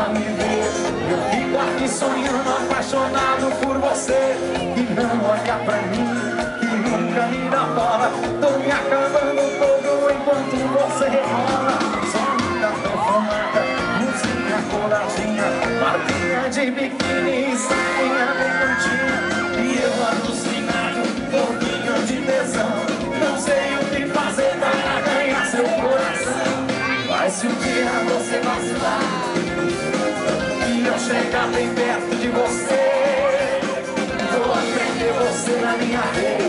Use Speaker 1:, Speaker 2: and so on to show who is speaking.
Speaker 1: me ver. Eu fico aqui sonhando, apaixonado por você. E não olha pra mim, que nunca me dá bola. Tô me acabando todo enquanto você rola. Só me dá perfumada, música coladinha, marquinha de biquíni e sainha bem curtinha. E eu alucinado, pouquinho de tesão. Não sei o que fazer para ganhar seu coração. Mas se um dia você vacilar e eu chegar bem perto de você, vou prender você na minha rede.